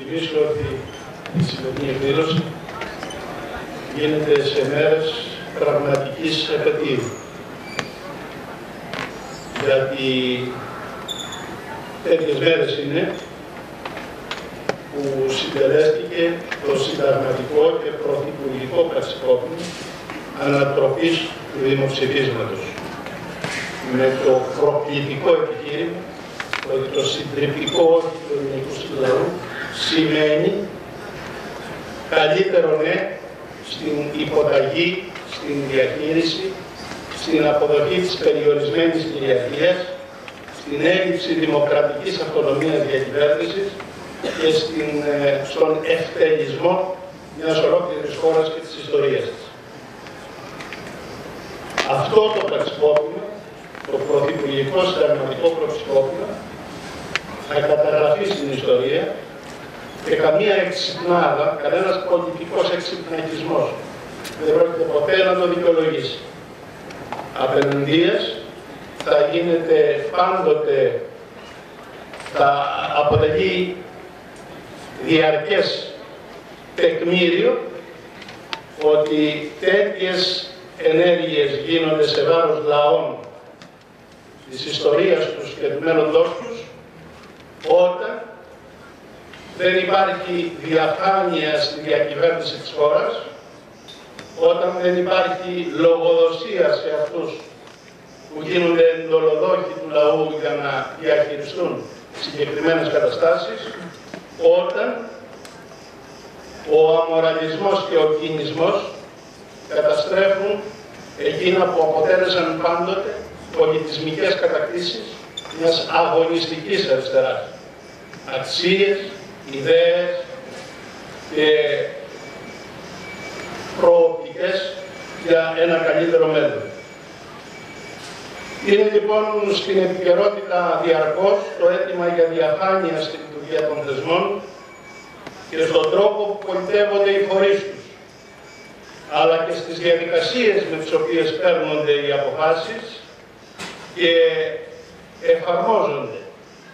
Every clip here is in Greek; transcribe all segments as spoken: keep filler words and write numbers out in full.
εξηγήσω ότι η σημερινή εκδήλωση γίνεται σε μέρες πραγματικής επετείου. Γιατί τέτοιες μέρες είναι που συντελέστηκε το συνταγματικό και πρωθυπουργικό πραξικόπημα ανατροπής του δημοψηφίσματος. Με το προκλητικό επιχείρημα ότι το συντριπτικό όχι του ελληνικού λαού σημαίνει καλύτερο ναι στην υποταγή, στην διαχείριση, στην αποδοχή της περιορισμένης κυριαρχίας, στην έλλειψη δημοκρατικής αυτονομίας διακυβέρνησης και στην, στον ευτελισμό μιας ολόκληρης χώρας και της ιστορίας της. Αυτό το πραξικόπημα, το πρωθυπουργικό συνταγματικό πραξικόπημα, θα καταγραφεί στην ιστορία και καμία εξυπνάδα, κανένας πολιτικός εξυπνακισμός δεν πρόκειται ποτέ να το δικαιολογήσει. Απέναντίας θα γίνεται πάντοτε, θα αποτελεί διαρκές τεκμήριο ότι τέτοιες ενέργειες γίνονται σε βάρος λαών της ιστορίας τους και του μέλλοντός τους όταν δεν υπάρχει διαφάνεια στη διακυβέρνηση της χώρας, όταν δεν υπάρχει λογοδοσία σε αυτούς που γίνονται εντολοδόχοι του λαού για να διαχειριστούν συγκεκριμένες καταστάσεις, όταν ο αμοραλισμός και ο κινησμός καταστρέφουν εκείνα που αποτέλεσαν πάντοτε πολιτισμικές κατακτήσεις μιας αγωνιστικής αριστεράς. Αξίες, ιδέες και προοπτικές για ένα καλύτερο μέλλον. Είναι λοιπόν στην επικαιρότητα διαρκώς το αίτημα για διαφάνεια στη λειτουργία των θεσμών και στον τρόπο που πολιτεύονται οι φορείς τους, αλλά και στις διαδικασίες με τις οποίες παίρνονται οι αποφάσεις και εφαρμόζονται.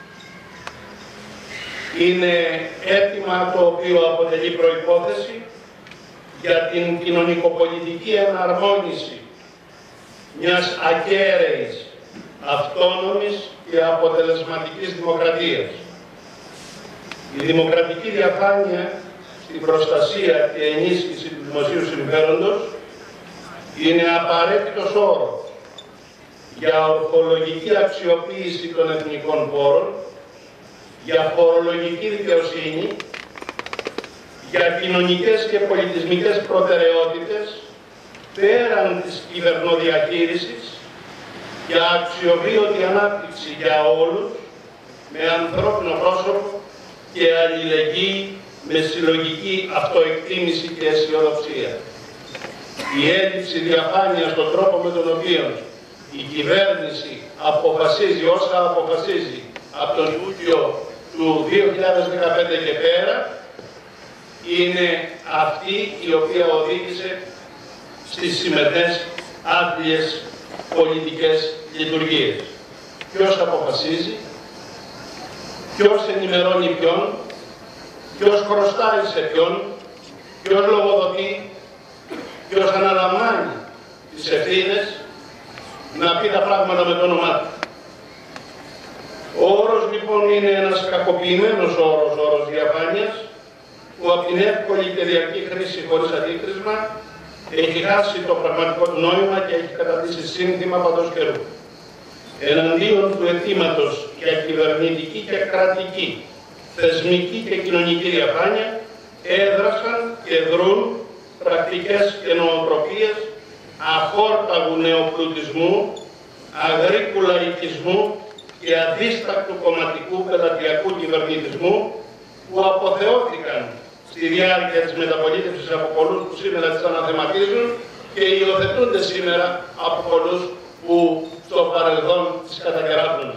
Είναι αίτημα το οποίο αποτελεί προϋπόθεση για την κοινωνικοπολιτική εναρμόνιση μιας ακέραιης, αυτόνομης και αποτελεσματικής δημοκρατίας. Η δημοκρατική διαφάνεια στην προστασία και ενίσχυση του δημοσίου συμφέροντος είναι απαραίτητος όρος για ορθολογική αξιοποίηση των εθνικών πόρων, για φορολογική δικαιοσύνη, για κοινωνικές και πολιτισμικές προτεραιότητες πέραν της κυβερνοδιαχείρισης, για αξιοβίωτη ανάπτυξη για όλους, με ανθρώπινο πρόσωπο και αλληλεγγύη με συλλογική αυτοεκτίμηση και αισιοδοξία. Η έλλειψη διαφάνεια στον τρόπο με τον οποίο η κυβέρνηση αποφασίζει όσα αποφασίζει από τον Ιούλιο του δύο χιλιάδες δεκαπέντε και πέρα, είναι αυτή η οποία οδήγησε στις σημερινές άδειες πολιτικές λειτουργίες. Ποιος αποφασίζει, ποιος ενημερώνει ποιον, ποιος χρωστάει σε ποιον, ποιος λογοδοτεί, ποιος αναλαμβάνει τις ευθύνες να πει τα πράγματα με το όνομά του. Ο όρος λοιπόν είναι ένας κακοποιημένος όρος, όρος διαφάνειας, που από την εύκολη και διαρκή χρήση χωρίς αντίκρισμα έχει χάσει το πραγματικό του νόημα και έχει καταντήσει σύνθημα παντός καιρού. Εναντίον του αιτήματος για κυβερνητική και κρατική, θεσμική και κοινωνική διαφάνεια έδρασαν και δρούν πρακτικές και νοοτροπίες αχόρταγου νεοπλουτισμού, αγρίκου λαϊκισμού και αδίστακτου κομματικού πελατειακού κυβερνητισμού που αποθεώθηκαν στη διάρκεια της μεταπολίτευσης από πολλούς που σήμερα τις αναθεματίζουν και υιοθετούνται σήμερα από πολλούς που στο παρελθόν τις κατακεράπτουν.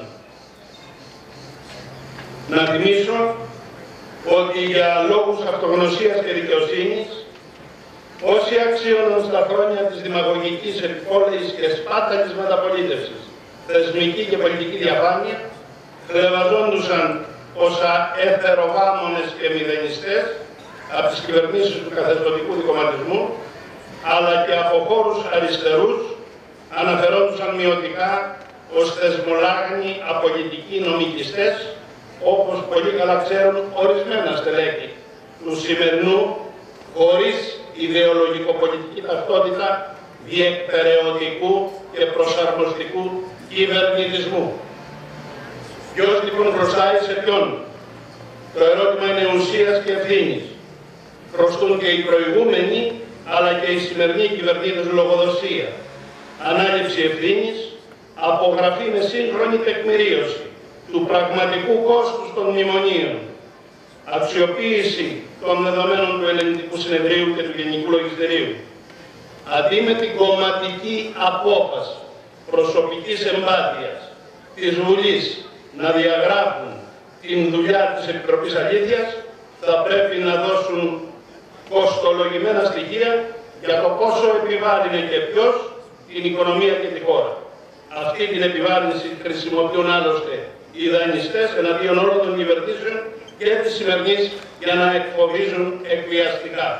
Να θυμίσω ότι για λόγους αυτογνωσίας και δικαιοσύνης, όσοι αξίωναν στα χρόνια της δημαγωγικής επιπόλαιης και σπάταλης μεταπολίτευσης, θεσμική και πολιτική διαφάνεια, χλευαζόντουσαν όσα εθερογάμονες και μηδενιστές από τις κυβερνήσεις του καθεστωτικού δικομματισμού, αλλά και από χώρους αριστερούς, αναφερόντουσαν μειωτικά ως θεσμολάγνοι απολυτικοί νομικιστές, όπως πολύ καλά ξέρουν ορισμένα στελέχη του σημερινού, χωρίς ιδεολογικοπολιτική ταυτότητα, διεκπεραιωτικού και προσαρμοστικού κυβερνητισμού. Ποιος λοιπόν χρωστάει σε ποιον? Το ερώτημα είναι ουσίας και ευθύνης. Χρωστούν και οι προηγούμενοι, αλλά και οι σημερινοί κυβερνήτες λογοδοσία. Ανάληψη ευθύνης, απογραφή με σύγχρονη τεκμηρίωση του πραγματικού κόστους των μνημονίων, αξιοποίηση των δεδομένων του Ελληνικού Συνεδρίου και του Γενικού Λογιστηρίου, αντί με την κομματική απόφαση προσωπικής εμπάθειας της Βουλής να διαγράφουν την δουλειά της Επιτροπής Αλήθειας, θα πρέπει να δώσουν κοστολογημένα στοιχεία για το πόσο επιβάρυνε και ποιος την οικονομία και τη χώρα. Αυτή την επιβάρυνση χρησιμοποιούν άλλωστε οι δανειστές εναντίον όλων των κυβερνήσεων και της σημερινής για να εκφοβίζουν εκβιαστικά.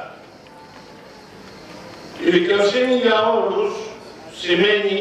Η δικαιοσύνη για όλους σημαίνει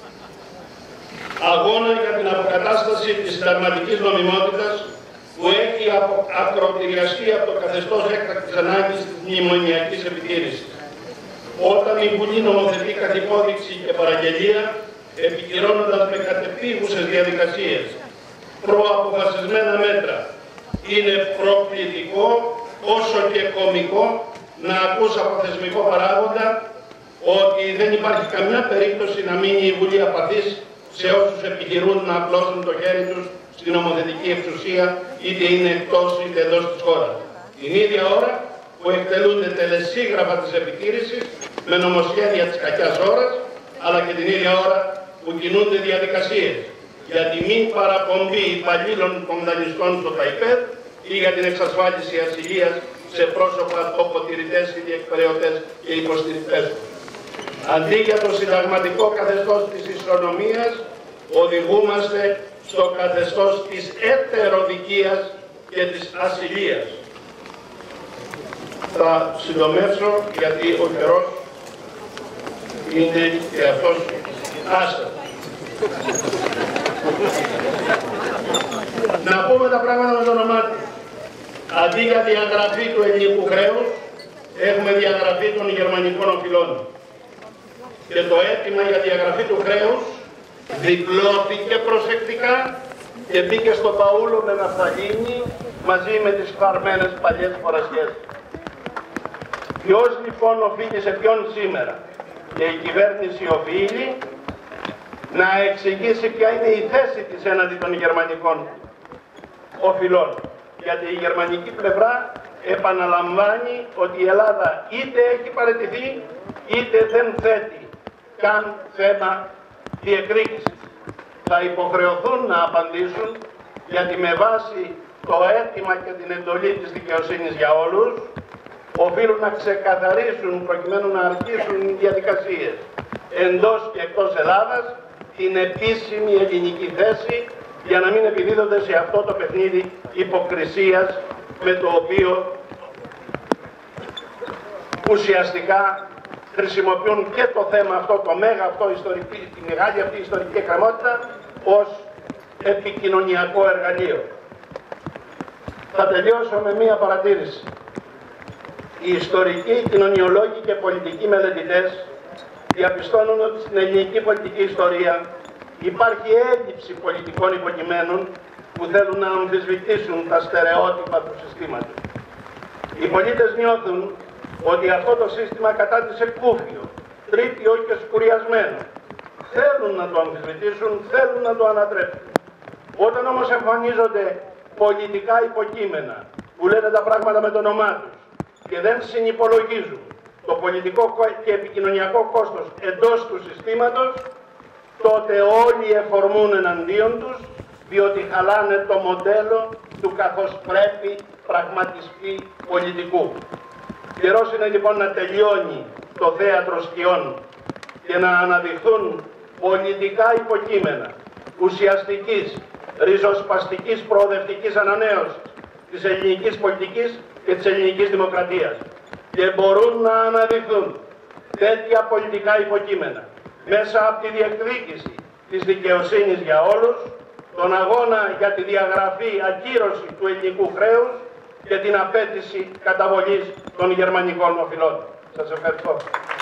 αγώνα για την αποκατάσταση της συνταγματικής νομιμότητας που έχει ακροτηριαστεί από το καθεστώς έκτακτης ανάγκης της μνημονιακής επιτήρησης. Όταν η Βουλή νομοθετεί κατ' υπόδειξη και παραγγελία, επικυρώνοντας με κατεπίγουσες διαδικασίες προαποφασισμένα μέτρα, είναι προκλητικό όσο και κωμικό να ακούς από θεσμικό παράγοντα ότι δεν υπάρχει καμιά περίπτωση να μείνει η Βουλή απαθής σε όσους επιχειρούν να απλώσουν το χέρι τους στην νομοθετική εξουσία, είτε είναι εκτός είτε εντός της χώρας. Την ίδια ώρα που εκτελούνται τελεσίγραφα της επιτήρησης με νομοσχέδια της κακιάς ώρας, αλλά και την ίδια ώρα που κινούνται διαδικασίες για τη μη παραπομπή υπαλλήλων των δανειστών στο ΤΑΙΠΕΔ ή για την εξασφάλιση ασυλίας σε πρόσωπα τοποτηρητές ή διεκπεραιωτές και υποστηρικτές τους. Αντί για το συνταγματικό καθεστώς της ισονομίας, οδηγούμαστε στο καθεστώς της ετεροδικίας και της ασυλίας. Θα συντομεύσω γιατί ο καιρός είναι και αυτός άστατος. Να πούμε τα πράγματα με το όνομά του. Αντί για διαγραφή του ελληνικού χρέους, έχουμε διαγραφή των γερμανικών οφειλών. Και το αίτημα για διαγραφή του χρέους διπλώθηκε προσεκτικά και μπήκε στο παούλο με ναφθαλίνη μαζί με τις φαρμένες παλιές φορασιές. Ποιος λοιπόν οφείλει σε ποιον σήμερα? Και η κυβέρνηση οφείλει να εξηγήσει ποια είναι η θέση της έναντι των γερμανικών οφειλών. Γιατί η γερμανική πλευρά επαναλαμβάνει ότι η Ελλάδα είτε έχει παραιτηθεί είτε δεν θέτει καν θέμα διεκδίκησης. Θα υποχρεωθούν να απαντήσουν γιατί με βάση το αίτημα και την εντολή της δικαιοσύνης για όλους οφείλουν να ξεκαθαρίσουν προκειμένου να αρχίσουν οι διαδικασίες εντός και εκτός Ελλάδας την επίσημη ελληνική θέση για να μην επιδίδονται σε αυτό το παιχνίδι υποκρισίας με το οποίο ουσιαστικά χρησιμοποιούν και το θέμα αυτό, το μέγα αυτό ιστορική, τη μεγάλη αυτή ιστορική εκκρεμότητα ως επικοινωνιακό εργαλείο. Θα τελειώσω με μία παρατήρηση. Οι ιστορικοί, κοινωνιολόγοι και πολιτικοί μελετητές διαπιστώνουν ότι στην ελληνική πολιτική ιστορία υπάρχει έλλειψη πολιτικών υποκειμένων που θέλουν να αμφισβητήσουν τα στερεότυπα του συστήματος. Οι πολίτες νιώθουν ότι αυτό το σύστημα κατάντησε κούφιο, τρίπιο και σκουριασμένο. Θέλουν να το αμφισβητήσουν, θέλουν να το ανατρέψουν. Όταν όμως εμφανίζονται πολιτικά υποκείμενα που λένε τα πράγματα με το όνομά τους και δεν συνυπολογίζουν το πολιτικό και επικοινωνιακό κόστος εντός του συστήματος, τότε όλοι εφορμούν εναντίον τους, διότι χαλάνε το μοντέλο του καθώς πρέπει πραγματιστή πολιτικού. Καιρός είναι λοιπόν να τελειώνει το θέατρο σκιών και να αναδειχθούν πολιτικά υποκείμενα ουσιαστικής ριζοσπαστικής προοδευτικής ανανέωσης της ελληνικής πολιτικής και της ελληνικής δημοκρατίας. Και μπορούν να αναδειχθούν τέτοια πολιτικά υποκείμενα μέσα από τη διεκδίκηση της δικαιοσύνης για όλους, τον αγώνα για τη διαγραφή, ακύρωση του ελληνικού χρέους και την απέτηση καταβολής των γερμανικών οφειλών. Σας ευχαριστώ.